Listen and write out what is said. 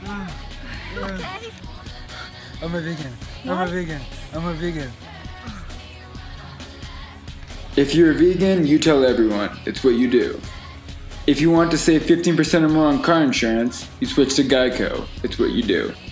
Okay. I'm a vegan. I'm a vegan. I'm a vegan. If you're a vegan, you tell everyone. It's what you do. If you want to save 15% or more on car insurance, you switch to Geico. It's what you do.